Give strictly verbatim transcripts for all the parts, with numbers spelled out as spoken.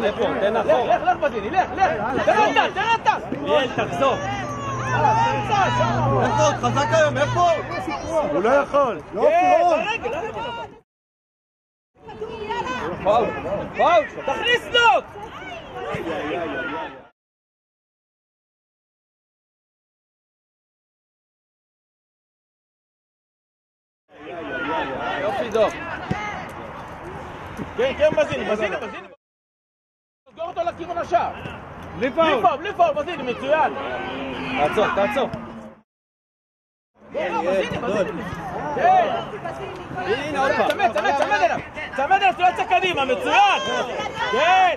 איפה? תן אחורה. לך, לך בזיני, לך, לך. תן אותה, תן אותה. ליאל, תחזור. איפה? חזק היום, איפה? הוא לא יכול. לא פירון. פאול, פאול, תכניס לו! יופי דוק. כן, כן, בזיני, בזיני, בזיני. סגור אותו לכיוון השער. בלי פאול. בלי פאול, בלי פאול, בזיני, מצוין. תעצור, תעצור. בזיני, בזיני. כן. הנה עוד פעם. צמד, צמד, צמד אליו. צמד אליו, תלוץ קדימה, מצוין. כן.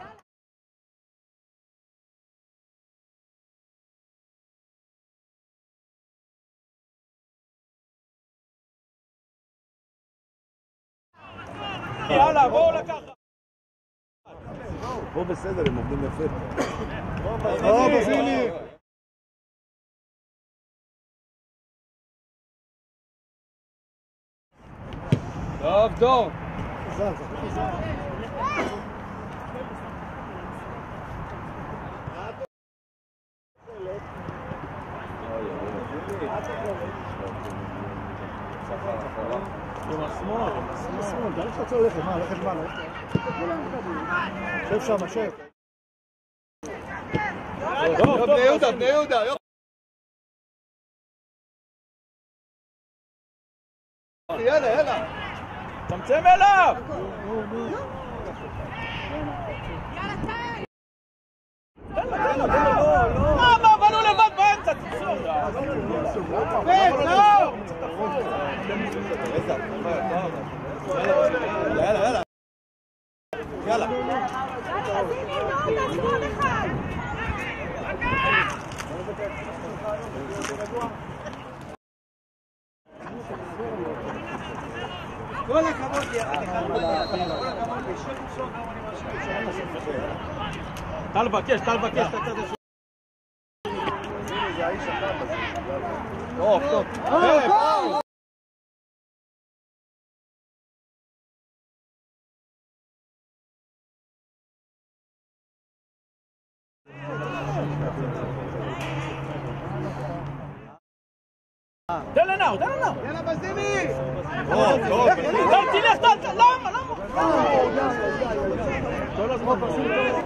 יאללה, בואו לקחת. פה בסדר, הם עובדים יפה. או, בזיני. טוב, דור. עם השמאל, עם השמאל. די לך צור לכם, מה? לכם מה? שב שם, שב. טוב, בני יהודה, בני יהודה. יאללה, יאללה. צמצם אליו! מה, מה, באנו לבד באמצע, תצאו! יאללה, יאללה. יאללה. כל הכבוד לי, כל הכבוד לי, שב ראשון, טל בקש, טל בקש את הצד השני. זה האיש אחר בזה. טוב, טוב. תן לנאו, תן לנאו. יאללה בזיני! טוב, טוב. טוב, תלך, טוב, למה, למה? כל הזמן פרסים טוב.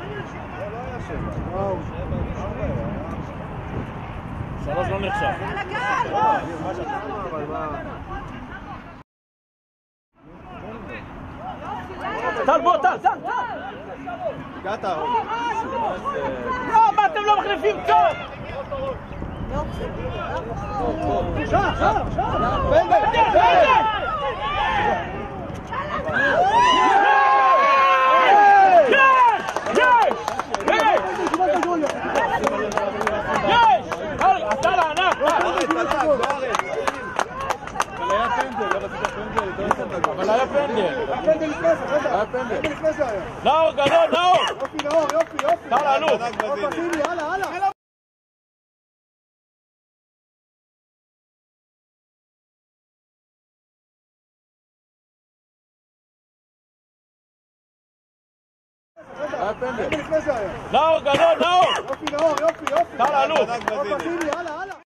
שלוש לא נחשב. טל בוא, טל, טל, טל. הגעת. לא, מה אתם לא מחליפים טוב? שם, שם, שם! פנדל, פנדל! אבל היה פנדל. היה פנדל לפני זה, רגע. היה פנדל. פנדל לפני זה היה. נאור, גדול, נאור! יופי, נאור, יופי, יופי. טל אלוף. עוד בזיני, הלאה, הלאה. היה פנדל. פנדל לפני זה היה. נאור, גדול, נאור! יופי, נאור, יופי, יופי. טל אלוף. עוד בזיני, הלאה, הלאה.